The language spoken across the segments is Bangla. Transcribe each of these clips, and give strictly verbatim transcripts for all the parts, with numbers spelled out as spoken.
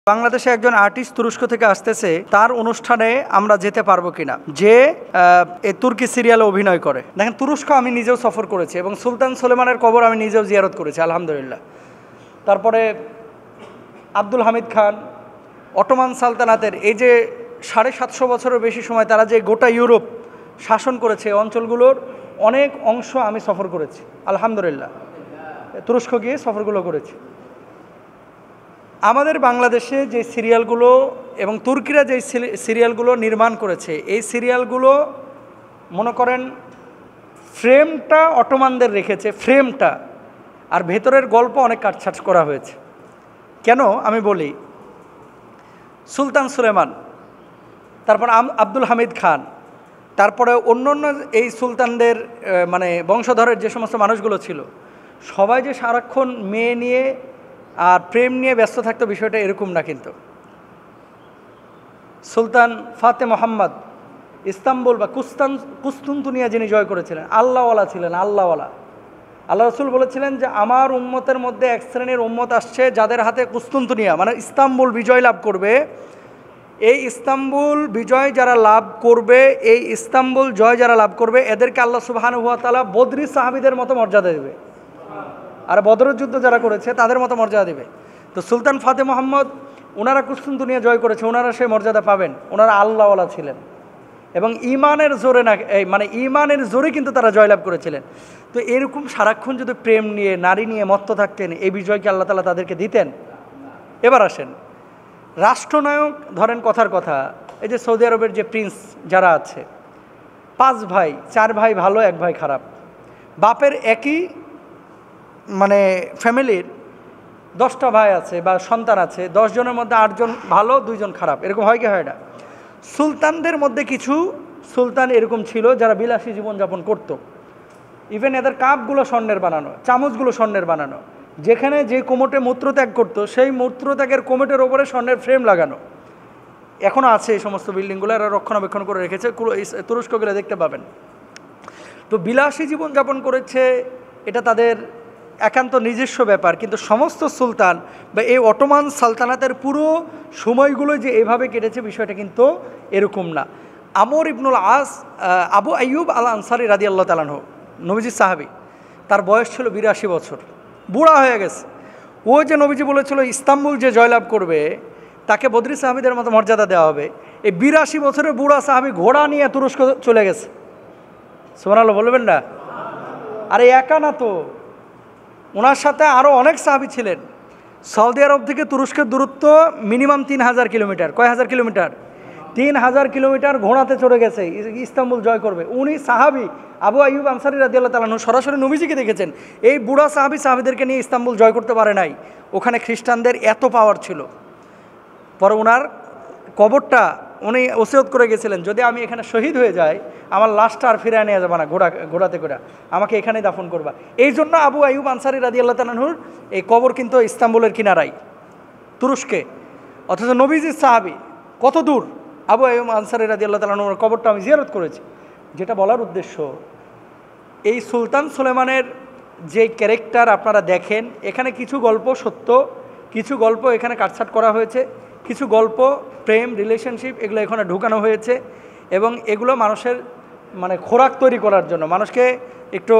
বাংলাদেশে একজন আর্টিস্ট তুরস্ক থেকে আসতেছে, তার অনুষ্ঠানে আমরা যেতে পারবো কিনা, যে এই তুর্কি সিরিয়ালে অভিনয় করে। দেখেন, তুরস্ক আমি নিজেও সফর করেছি এবং সুলতান সুলেমানের কবর আমি নিজেও জিয়ারত করেছি, আলহামদুলিল্লাহ। তারপরে আব্দুল হামিদ খান, অটোমান সালতানাতের এই যে সাড়ে সাতশো বছরের বেশি সময় তারা যে গোটা ইউরোপ শাসন করেছে, অঞ্চলগুলোর অনেক অংশ আমি সফর করেছি, আলহামদুলিল্লাহ। তুরস্ক গিয়ে সফরগুলো করেছি। আমাদের বাংলাদেশে যে সিরিয়ালগুলো এবং তুর্কিরা যে সিরিয়ালগুলো নির্মাণ করেছে, এই সিরিয়ালগুলো মনে করেন ফ্রেমটা অটোমানদের রেখেছে, ফ্রেমটা, আর ভেতরের গল্প অনেক কাটছাট করা হয়েছে। কেন আমি বলি, সুলতান সুলেমান, তারপর আব্দুল হামিদ খান, তারপরে অন্য অন্য এই সুলতানদের মানে বংশধরের যে সমস্ত মানুষগুলো ছিল, সবাই যে সারাক্ষণ মেয়ে নিয়ে আর প্রেম নিয়ে ব্যস্ত থাকতো, বিষয়টা এরকম না। কিন্তু সুলতান ফাতে মোহাম্মদ ইস্তাম্বুল বা কুস্তান কুস্তুনতুনিয়া যিনি জয় করেছিলেন, আল্লাহওয়ালা ছিলেন, আল্লাহওয়ালা। আল্লাহ রসুল বলেছিলেন যে আমার উম্মতের মধ্যে এক শ্রেণীর উম্মত আসছে যাদের হাতে কুস্তুনতুনিয়া মানে ইস্তাম্বুল বিজয় লাভ করবে। এই ইস্তাম্বুল বিজয় যারা লাভ করবে, এই ইস্তাম্বুল জয় যারা লাভ করবে, এদেরকে আল্লাহ সুবহানাহু ওয়া তাআলা বদরি সাহাবীদের মতো মর্যাদা দেবে, আর বদরের যুদ্ধ যারা করেছে তাদের মতো মর্যাদা দেবে। তো সুলতান ফাতে মোহাম্মদ, ওনারা কুস্তুনতুনিয়া জয় করেছে, ওনারা সেই মর্যাদা পাবেন। ওনারা আল্লাহওয়ালা ছিলেন এবং ইমানের জোরে না, মানে ইমানের জোরে কিন্তু তারা জয়লাভ করেছিলেন। তো এরকম সারাক্ষণ যদি প্রেম নিয়ে, নারী নিয়ে মত্ত থাকতেন, এই বিজয়কে আল্লাহ তাআলা তাদেরকে দিতেন? এবার আসেন রাষ্ট্রনায়ক, ধরেন কথার কথা, এই যে সৌদি আরবের যে প্রিন্স যারা আছে, পাঁচ ভাই, চার ভাই ভালো, এক ভাই খারাপ। বাপের একই মানে ফ্যামিলির দশটা ভাই আছে বা সন্তান আছে, দশ জনের মধ্যে আটজন ভালো, দুইজন খারাপ, এরকম হয় কি হয় না? সুলতানদের মধ্যে কিছু সুলতান এরকম ছিল যারা বিলাসী জীবনযাপন করত। ইভেন এদের কাপগুলো স্বর্ণের বানানো, চামচগুলো স্বর্ণের বানানো, যেখানে যে কোমটে মূত্রত্যাগ করতো সেই মূত্রত্যাগের কোমটের ওপরে স্বর্ণের ফ্রেম লাগানো। এখনও আছে এই সমস্ত বিল্ডিংগুলো, এরা রক্ষণাবেক্ষণ করে রেখেছে, তুরস্ক গেলে দেখতে পাবেন। তো বিলাসী জীবনযাপন করেছে, এটা তাদের একান্ত নিজস্ব ব্যাপার। কিন্তু সমস্ত সুলতান বা এই অটোমান সালতানাতের পুরো সময়গুলো যে এভাবে কেটেছে, বিষয়টা কিন্তু এরকম না। আমর ইবনুল আস, আবু আইয়ুব আল আনসারি রাদিয়াল্লাহু তাআলা আনহু, নবীজি সাহাবী, তার বয়স ছিল বিরাশি বছর, বুড়া হয়ে গেছে। ও যে নবীজি বলেছিল ইস্তাম্বুল যে জয়লাভ করবে তাকে বদরি সাহাবীদের মতো মর্যাদা দেওয়া হবে, এই বিরাশি বছরের বুড়া সাহাবী ঘোড়া নিয়ে তুরস্ক চলে গেছে। সুবহানাল্লাহ বলবেন না? আরে একা না তো, ওনার সাথে আরও অনেক সাহাবী ছিলেন। সৌদি আরব থেকে তুরস্কের দূরত্ব মিনিমাম তিন হাজার কিলোমিটার। কয় হাজার কিলোমিটার? তিন হাজার কিলোমিটার ঘোড়াতে চড়ে গেছে ইস্তাম্বুল জয় করবে। উনি সাহাবী আবু আইয়ুব আনসারি রাদিয়াল্লাহু তাআলা আনহু সরাসরি নবীজিকে দেখেছেন। এই বুড়া সাহাবী সাহাবীদেরকে নিয়ে ইস্তাম্বুল জয় করতে পারে নাই, ওখানে খ্রিস্টানদের এত পাওয়ার ছিল। পরে ওনার কবরটা উনি ওসিয়ত করে গেছিলেন, যদি আমি এখানে শহীদ হয়ে যাই, আমার লাশটা আর ফিরে নিয়ে যাবে না ঘোড়া ঘোড়াতে করে, আমাকে এখানেই দাফন করবা। এই জন্য আবু আইয়ুব আনসারি রাদিয়াল্লাহু তাআলা আনহুর এই কবর কিন্তু ইস্তাম্বুলের কিনারাই, তুরস্কে। অথচ নবীজির সাহাবী কত দূর, আবু আইয়ুব আনসারি রাদিয়াল্লাহু তাআলা আনহুর কবরটা আমি জিয়ারত করেছি। যেটা বলার উদ্দেশ্য, এই সুলতান সুলেমানের যে ক্যারেক্টার আপনারা দেখেন, এখানে কিছু গল্প সত্য, কিছু গল্প এখানে কাটছাট করা হয়েছে, কিছু গল্প প্রেম, রিলেশনশিপ, এগুলো এখানে ঢুকানো হয়েছে এবং এগুলো মানুষের মানে খোরাক তৈরি করার জন্য, মানুষকে একটু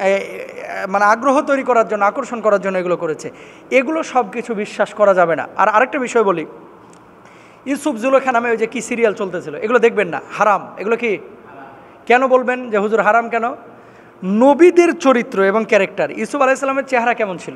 মানে আগ্রহ তৈরি করার জন্য, আকর্ষণ করার জন্য এগুলো করেছে। এগুলো সব কিছু বিশ্বাস করা যাবে না। আর আরেকটা বিষয় বলি, ইউসুফ জুলেখা নামে ওই যে কী সিরিয়াল চলতেছিল, এগুলো দেখবেন না, হারাম। এগুলো কি কেন বলবেন যে হুজুর হারাম কেন? নবীদের চরিত্র এবং ক্যারেক্টার, ইউসুফ আলাইহিস সালামের চেহারা কেমন ছিল?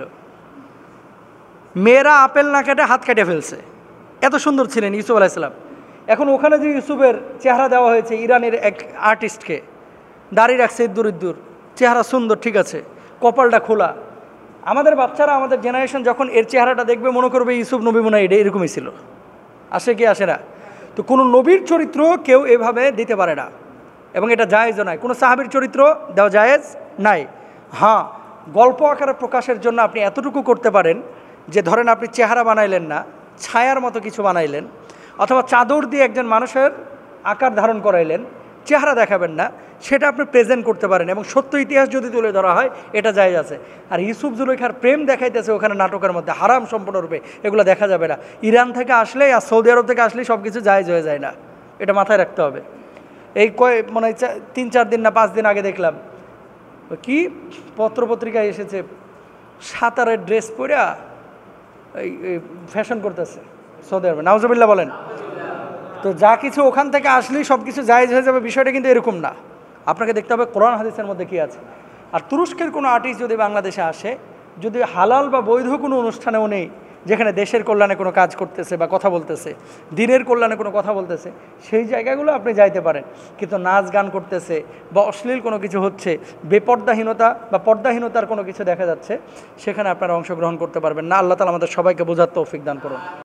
মেয়েরা আপেল না কেটে হাত কেটে ফেলছে, এত সুন্দর ছিলেন ইউসুফ আলাইহিস সালাম। এখন ওখানে যে ইউসুফের চেহারা দেওয়া হয়েছে ইরানের এক আর্টিস্টকে, দাড়ি রাখছে ইদ্দুর ইদ্দুর, চেহারা সুন্দর, ঠিক আছে, কপালটা খোলা। আমাদের বাচ্চারা, আমাদের জেনারেশন যখন এর চেহারাটা দেখবে মনে করবে ইউসুফ নবী মনে হয় এটা এরকমই ছিল। আসে কি আসে না? তো কোনো নবীর চরিত্র কেউ এভাবে দিতে পারে না এবং এটা জায়েজও নয়। কোনো সাহাবীর চরিত্র দেওয়া জায়েজ নাই। হ্যাঁ, গল্প আকারে প্রকাশের জন্য আপনি এতটুকু করতে পারেন যে ধরেন আপনি চেহারা বানাইলেন না, ছায়ার মতো কিছু বানাইলেন, অথবা চাদর দিয়ে একজন মানুষের আকার ধারণ করাইলেন, চেহারা দেখাবেন না, সেটা আপনি প্রেজেন্ট করতে পারেন এবং সত্য ইতিহাস যদি তুলে ধরা হয় এটা জায়েজ আছে। আর ইউসুফ জুলেখার প্রেম দেখাইতেছে ওখানে নাটকের মধ্যে, হারাম সম্পূর্ণরূপে, এগুলো দেখা যাবে না। ইরান থেকে আসলে আর সৌদি আরব থেকে আসলেই সব কিছু জায়েজ হয়ে যায় না, এটা মাথায় রাখতে হবে। এই কয় মানে তিন চার দিন না পাঁচ দিন আগে দেখলাম কি পত্রপত্রিকায় এসেছে, সাঁতারের ড্রেস পরে এই ফ্যাশন করতেছে সৌদি আরবে, নাউজুবিল্লাহ বলেন। তো যা কিছু ওখান থেকে আসলেই সব কিছু জায়েজ হয়ে যাবে, বিষয়টা কিন্তু এরকম না। আপনাকে দেখতে হবে কোরআন হাদিসের মধ্যে কী আছে। আর তুরস্কের কোনো আর্টিস্ট যদি বাংলাদেশে আসে, যদি হালাল বা বৈধ কোনো অনুষ্ঠানেও নেই, যেখানে দেশের কল্যাণে কোনো কাজ করতেছে বা কথা বলতেছে, দিনের কল্যাণে কোনো কথা বলতেছে, সেই জায়গাগুলো আপনি যাইতে পারেন। কিন্তু নাচ গান করতেছে বা অশ্লীল কোনো কিছু হচ্ছে, বেপর্দাহীনতা বা পর্দাহীনতার কোনো কিছু দেখা যাচ্ছে, সেখানে আপনারা অংশগ্রহণ করতে পারবেন না। আল্লাহ তাআলা আমাদের সবাইকে বোঝার তৌফিক দান করুন।